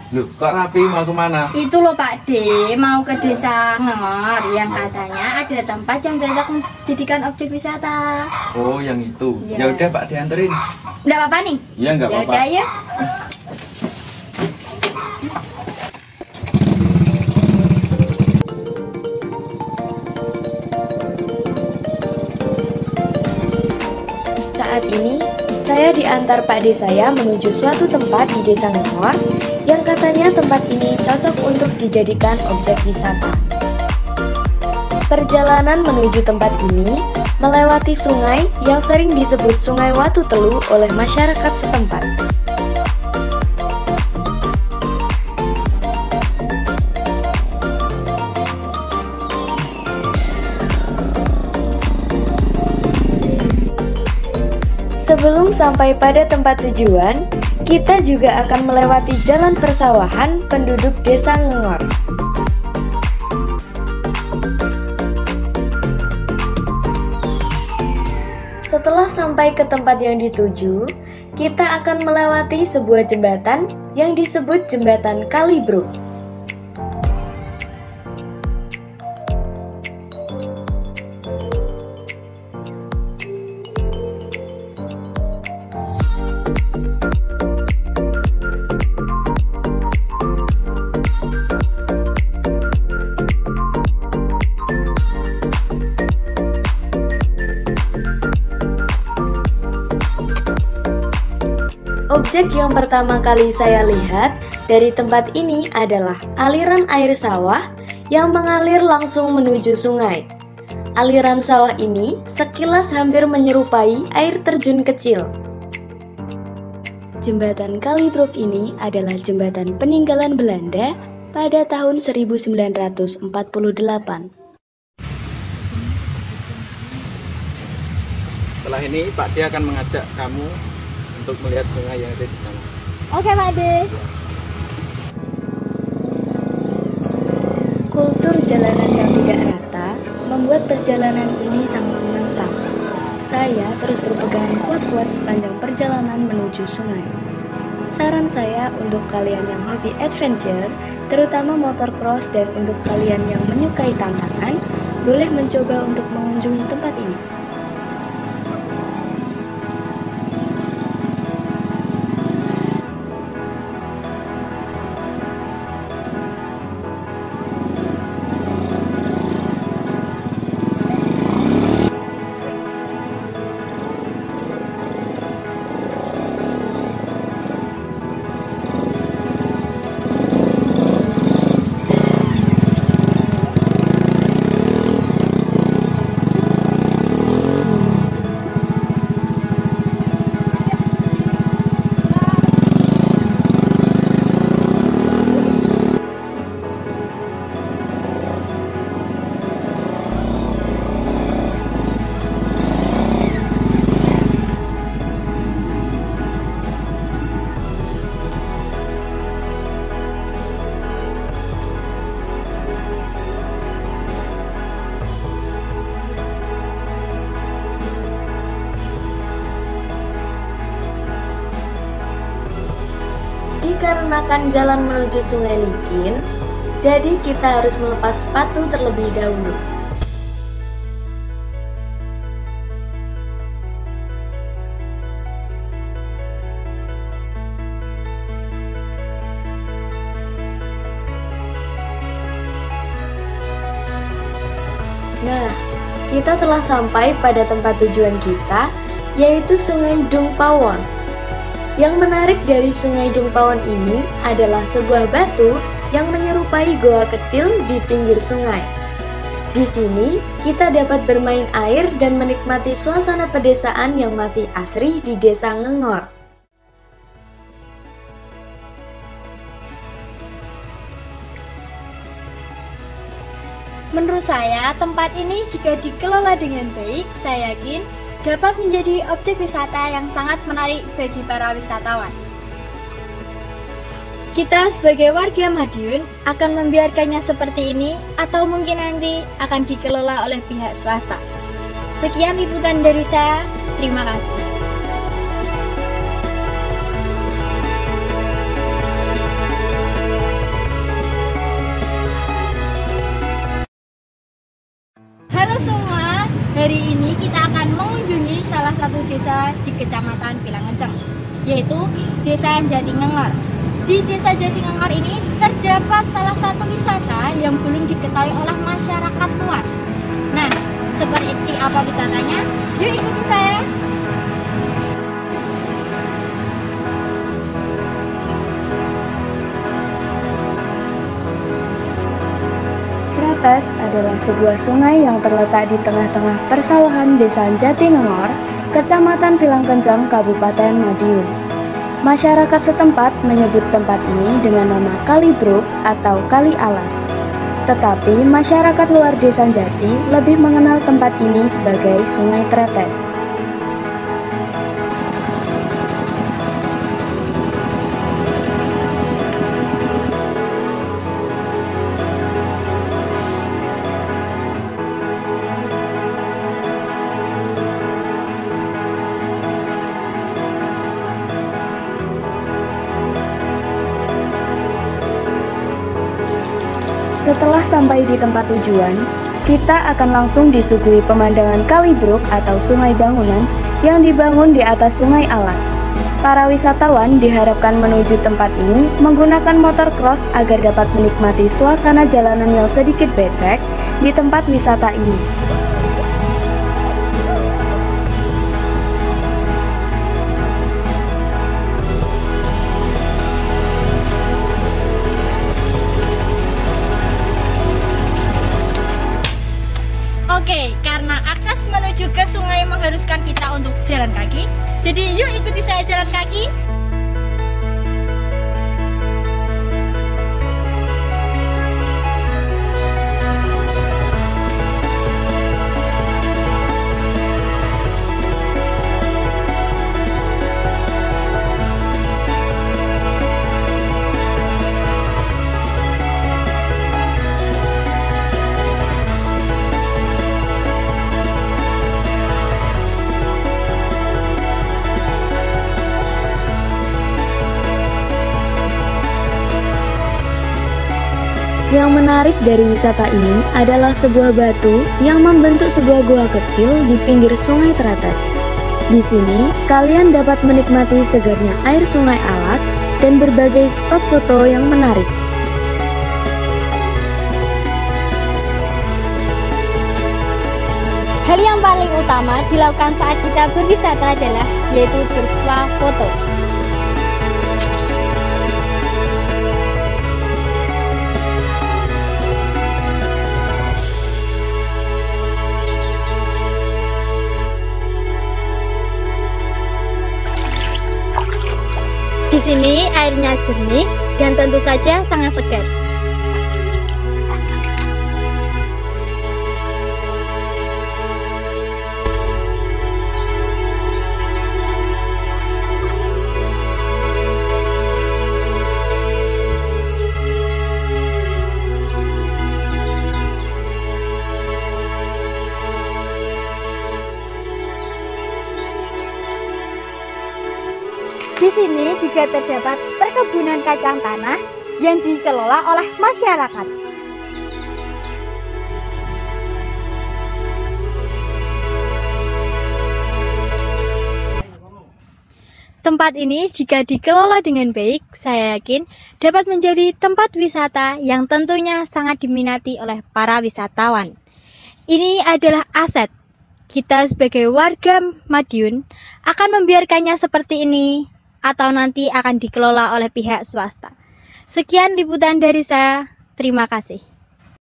Loh, kok Rapi mau kemana? Itu loh Pak D, mau ke desa Ngengor yang katanya ada tempat yang cocok menjadikan objek wisata. Oh, yang itu. Ya. Ya udah Pak, dianterin. Nggak apa-apa nih? Iya, nggak apa-apa. Ya udah ya. Saat ini, saya diantar Pak D saya menuju suatu tempat di Desa Ngengor yang katanya tempat ini cocok untuk dijadikan objek wisata. Perjalanan menuju tempat ini melewati sungai yang sering disebut Sungai Watu Telu oleh masyarakat setempat. Sebelum sampai pada tempat tujuan, kita juga akan melewati jalan persawahan penduduk Desa Ngengor. Setelah sampai ke tempat yang dituju, kita akan melewati sebuah jembatan yang disebut Jembatan Kalibruk. Objek yang pertama kali saya lihat dari tempat ini adalah aliran air sawah yang mengalir langsung menuju sungai. Aliran sawah ini sekilas hampir menyerupai air terjun kecil. Jembatan Kalibruk ini adalah jembatan peninggalan Belanda pada tahun 1948. Setelah ini Pak D akan mengajak kamu untuk melihat sungai yang ada di sana. Oke Pak D. Kultur jalanan yang tidak rata membuat perjalanan ini sangat menantang. Saya terus berpegangan kuat-kuat sepanjang perjalanan menuju sungai. Saran saya untuk kalian yang hobi adventure, terutama motocross, dan untuk kalian yang menyukai tantangan, boleh mencoba untuk mengunjungi tempat ini. Dikarenakan jalan menuju sungai licin, jadi kita harus melepas sepatu terlebih dahulu. Nah, kita telah sampai pada tempat tujuan kita, yaitu Sungai Dungpawon. Yang menarik dari Sungai Dungpawon ini adalah sebuah batu yang menyerupai goa kecil di pinggir sungai. Di sini, kita dapat bermain air dan menikmati suasana pedesaan yang masih asri di Desa Ngengor. Menurut saya, tempat ini jika dikelola dengan baik, saya yakin dapat menjadi objek wisata yang sangat menarik bagi para wisatawan. Kita sebagai warga Madiun akan membiarkannya seperti ini atau mungkin nanti akan dikelola oleh pihak swasta. Sekian liputan dari saya, terima kasih. Hari ini kita akan mengunjungi salah satu desa di Kecamatan Pilangenceng, yaitu Desa Jatinengor. Di Desa Jatinengor ini terdapat salah satu wisata yang belum diketahui oleh masyarakat luas. Nah, seperti apa wisatanya? Yuk ikuti saya. Tretes adalah sebuah sungai yang terletak di tengah-tengah persawahan Desa Jatinengor, Kecamatan Pilangkenceng, Kabupaten Madiun. Masyarakat setempat menyebut tempat ini dengan nama Kali Bruk atau Kali Alas. Tetapi masyarakat luar Desa Jati lebih mengenal tempat ini sebagai Sungai Tretes. Setelah sampai di tempat tujuan, kita akan langsung disuguhi pemandangan Kali Bruk atau sungai bangunan yang dibangun di atas Sungai Alas. Para wisatawan diharapkan menuju tempat ini menggunakan motor cross agar dapat menikmati suasana jalanan yang sedikit becek di tempat wisata ini. Oke, karena akses menuju ke sungai mengharuskan kita untuk jalan kaki, jadi yuk ikuti saya jalan kaki. Yang menarik dari wisata ini adalah sebuah batu yang membentuk sebuah gua kecil di pinggir Sungai Tretes. Di sini, kalian dapat menikmati segarnya air Sungai Alas dan berbagai spot foto yang menarik. Hal yang paling utama dilakukan saat kita berwisata adalah yaitu bersuah foto. Di sini airnya jernih dan tentu saja sangat segar. Di sini juga terdapat perkebunan kacang tanah yang dikelola oleh masyarakat. Tempat ini jika dikelola dengan baik, saya yakin dapat menjadi tempat wisata yang tentunya sangat diminati oleh para wisatawan. Ini adalah aset. Kita sebagai warga Madiun akan membiarkannya seperti ini atau nanti akan dikelola oleh pihak swasta. Sekian liputan dari saya. Terima kasih.